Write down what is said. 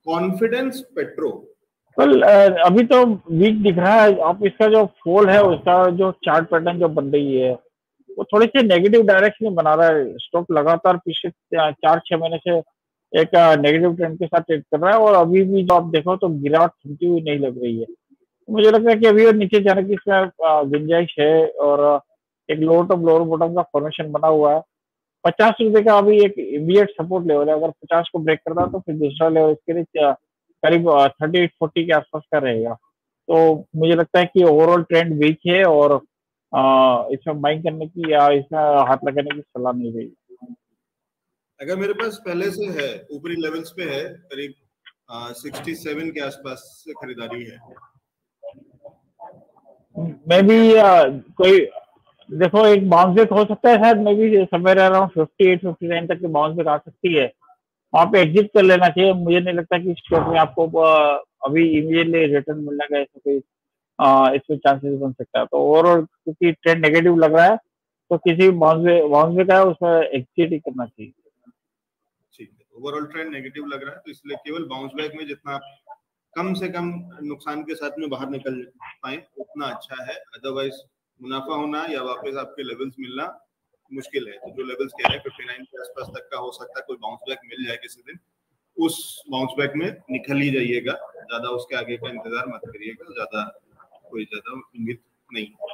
Confidence petro well अभी तो week दिख रहा है। आप इसका जो फॉल है उसका जो चार्ट पैटर्न जो बन रही है वो थोड़ी सी नेगेटिव डायरेक्शन में बना रहा है। स्टॉक लगातार पिछले 4-6 महीने से एक नेगेटिव ट्रेंड के साथ ट्रेड कर रहा है और अभी भी जो आप देखो तो गिरावट थमती हुई नहीं लग रही है। मुझे लगता है कि अभी और नीचे जाने की इसमें गुंजाइश है और एक लोअर टू लोअर बॉटम का फॉर्मेशन बना हुआ है। 50 रुपए का अभी एक इमीडिएट सपोर्ट लेवल है। अगर 50 को ब्रेक करता है तो फिर दूसरा लेवल इसके लिए करीब 38-40 के आसपास का रहेगा। तो मुझे लगता है कि ओवरऑल ट्रेंड वीक है और इसमें बाइंग करने की या इसमें हाथ लगाने की सलाह नहीं रहेगी। अगर मेरे पास पहले से है, ऊपरी लेवल्स पे है, करीब 67 के आसपास से खरीदारी है। मैं भी कोई देखो एक बाउंस बैक हो सकता है शायद, मे भी समवेयर अराउंड 58-59 तक की बाउंस बैक आ सकती है। वहाँ पे एग्जिट कर लेना चाहिए। मुझे नहीं लगता कि स्टॉक में आपको अभी इमीडिएटली रिटर्न मिलने का ऐसा कोई इसमें चांसेस बन सकता है। तो ओवरऑल क्योंकि ट्रेंड नेगेटिव लग रहा है तो किसी बाउंस बैक है उसमें एग्जिट ही करना चाहिए। ठीक है, ओवरऑल ट्रेंड नेगेटिव लग रहा है तो इसलिए केवल बाउंस बैक में जितना आप कम से कम नुकसान के साथ में बाहर निकल पाए उतना अच्छा है। अदरवाइज मुनाफा होना या वापस आपके लेवल्स मिलना मुश्किल है। तो जो लेवल्स कह रहे हैं 59 के आसपास तक का हो सकता है, कोई बाउंस बैक मिल जाए किसी दिन, उस बाउंस बैक में निकल ही जाइएगा। ज्यादा उसके आगे का इंतजार मत करिएगा, ज्यादा कोई ज्यादा उम्मीद नहीं।